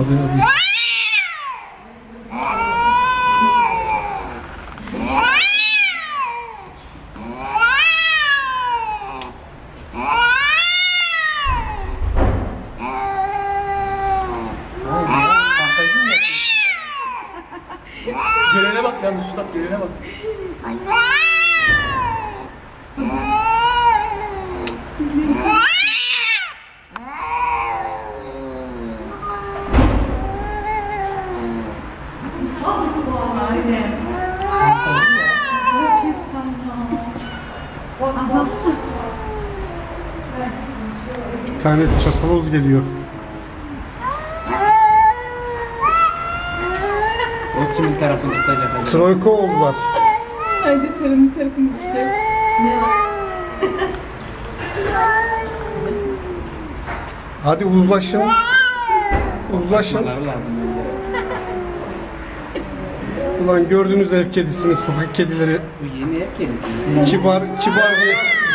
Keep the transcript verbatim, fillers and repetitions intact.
hadi. Gelene bak yalnız Üstad, gelene bak. Bir tane çakaloz geliyor. O kimin tarafını tutacak? Troika oldular. Bence senin tarafını tutacak. Hadi uzlaşın. Uzlaşın. Ulan gördüğünüz ev kedisini, sokak kedileri. Bu yeni ev kedisi. Kibar, kibar bir